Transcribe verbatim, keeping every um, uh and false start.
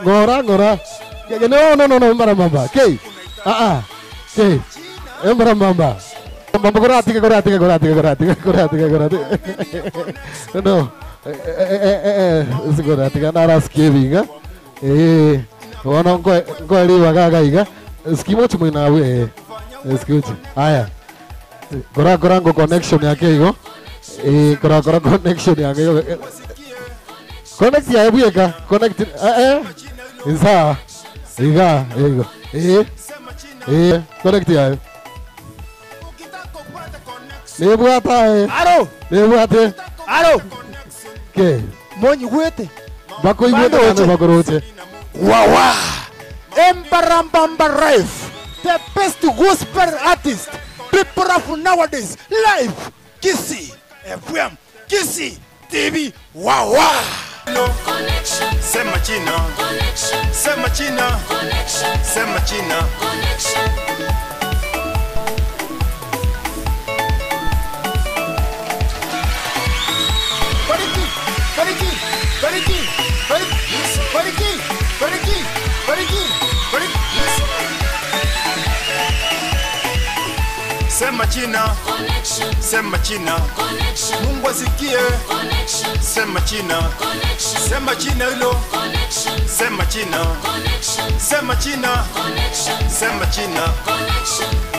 Ngora, ngora. No, no, no, no, mbara mamba. Kei. Ah, ah. Kei. Mbara mamba. Mamba gorati, gorati, gorati, gorati, gorati, gorati. No. Eh, eh, eh, eh. Gorati, nara skivinga. Eh. Wana ngo ngo aliwa gaga iga. Skimochi mwina we. Skimochi. Haya. Gora gora ngo connection yake hiyo. Eh, gora gora connection yake hiyo. Connect ya ebueka, connect eh eh. Isa. Iga, ego. Eh. Eh, connect ya. Nebu ata eh. Aro. Nebu ate. Aro. Ke. Monyi gwete. Bako igwete kana bakoroche. Wawa. Embarambamba Rife. The best gospel artist. People of nowadays. Live. Kisi. F M. Kisi. T V. Wawa. Connection. Sema China. Connection. Sema China. Connection. Sema China. Connection. Bariki. Bariki. Bariki. Bariki. Bariki. Bariki. Bariki. Bariki. Sema China. Connection. Sema China. Connection. Mungu asikie. Connection. Sema China. Connection. Sema China hilo. Connection. Sema China. Connection. Sema China. Connection. Sema China. Connection.